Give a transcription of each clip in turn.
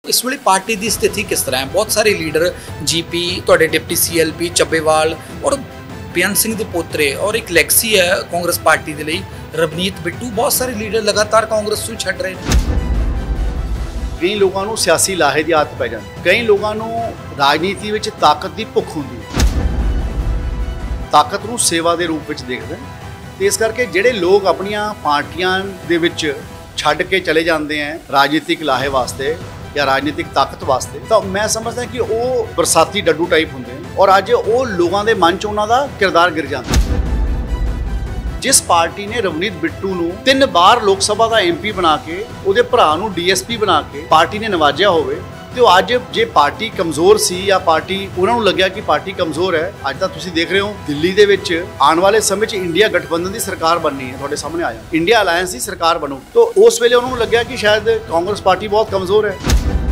इस वेले पार्टी की स्थिति किस तरह है? बहुत सारे लीडर जीपी, तुहाडे डिप्टी सीएलपी ਚੱਬੇਵਾਲ और बेअंत सिंह के पोतरे और एक लैगसी है कांग्रेस पार्टी के लिए रवनीत बिट्टू। बहुत सारे लीडर लगातार कांग्रेस को छड्ड रहे हैं। कई लोगों को सियासी लाहे की आदत पै जाती, कई लोगों को राजनीति में ताकत की भुख होंगी, ताकत को सेवा के रूप में देखते हैं। तो इस करके ਜਿਹੜੇ लोग अपनिया पार्टियां ਦੇ ਵਿੱਚ ਛੱਡ के चले जाते हैं राजनीतिक लाहे वास्ते या राजनीतिक ताकत वास्ते, तो मैं समझदा कि वो बरसाती डड्डू टाइप होंगे और अज वो लोगों के मन च उन्होंने किरदार गिर जाता। जिस पार्टी ने रवनीत बिट्टू नूं 3 बार लोक सभा का MP बना के उहदे भरा नूं DSP बना के पार्टी ने नवाजिया होवे, तो अज जे पार्टी कमज़ोर सी या पार्टी उन्होंने लग्या कि पार्टी कमज़ोर है, अज तक तुसीं देख रहे हो दिल्ली दे विच आने वाले समय इंडिया गठबंधन की सरकार बननी है, तुहाडे सामने आया इंडिया अलायंस की सरकार बनू, तो उस वेले उन्होंने लग्या कि शायद कांग्रेस पार्टी बहुत कमज़ोर है।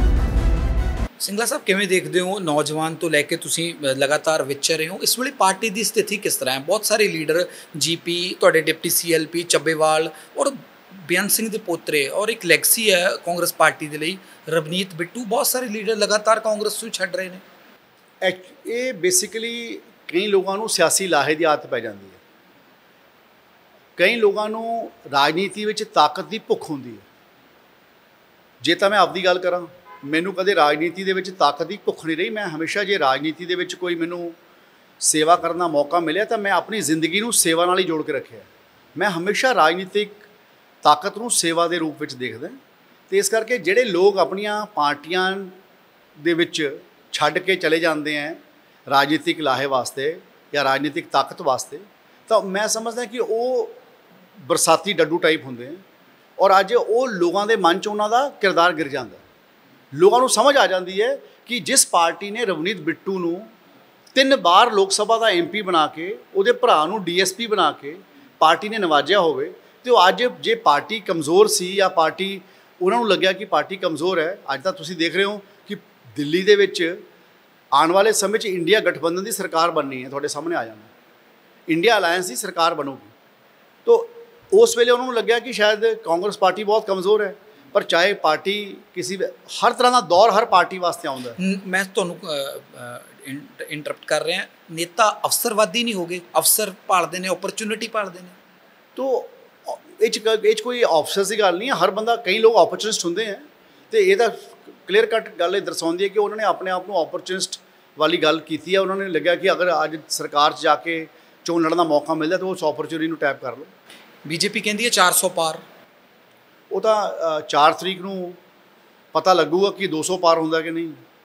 सिंगला साहब किवें देखते हो, नौजवान तो लैके तुसीं लगातार विचर रहे हो, इस वेले पार्टी की स्थिति किस तरह है? बहुत सारे लीडर जीपी, तुहाडे डिप्टी सीएलपी ਚੱਬੇਵਾਲ और बेअंत सिंह के पोतरे और एक लैगसी है कांग्रेस पार्टी के लिए रवनीत बिट्टू। बहुत सारे लीडर लगातार कांग्रेस को छड्ड रहे हैं। ये बेसिकली कई लोगों को सियासी लाहे की आदत पै जाती है, कई लोगों को राजनीति में ताकत की भुख होंगी है। जे तो मैं आपकी गल करा, मैनू कदे राजनीति दे विच ताकत की भुख नहीं रही। मैं हमेशा जे राजनीति दे विच कोई मैनू सेवा करने का मौका मिले तो मैं अपनी जिंदगी नूं सेवा नाल ही जोड़ के रखे। मैं हमेशा राजनीतिक ताकत नूं सेवा के रूप में देखदा। तो इस करके जिहड़े लोग अपनिया पार्टियां दे विच छड्ड के चले जाते हैं राजनीतिक लाहे वास्ते या राजनीतिक ताकत वास्ते, तो मैं समझदा कि वो बरसाती डड्डू टाइप होंगे और अज वो लोगों के मन च उन्हों का किरदार गिर जाता। लोगों को समझ आ जाती है कि जिस पार्टी ने रवनीत बिट्टू नूं 3 बार लोक सभा का MP बना के उहदे भरा नूं DSP बना के पार्टी ने नवाजिया होवे, तो अज जे पार्टी कमज़ोर सी या पार्टी उन्होंने लग्या कि पार्टी कमज़ोर है, अज तक तुसीं देख रहे हो कि दिल्ली दे विच आने वाले समय इंडिया गठबंधन की सरकार बननी है, तुहाडे सामने आ जाना इंडिया अलायंस की सरकार बनूगी। तो उस वेले उन्होंने लग्या कि शायद कांग्रेस पार्टी बहुत कमज़ोर है, पर चाहे पार्टी किसी हर तरह का दौर हर पार्टी वास्ते आउंदा है। मैं तुहानूं इंटरप्ट कर रहे हैं, नेता अफसरवादी नहीं हो गए, अफसर भालते हैं, अपॉर्चुनिटी भालते हैं। तो ये कोई ऑफिसर्स की गल नहीं है, हर बंदा, कई लोग ऑपरचुनिस्ट होंगे हैं, तो ये क्लीयर कट गल दर्शाती है कि उन्होंने अपने आप को ऑपरचुनिस्ट वाली गल की है। उन्होंने लग्या कि अगर अज सरकार जाके चोन लड़न का मौका मिलता तो उस ऑपरचुनिटी को टैप कर लो। बीजेपी कहती है 400 पार, वो तो 4 तरीक को पता लगूगा कि 200 पार होंगे कि नहीं।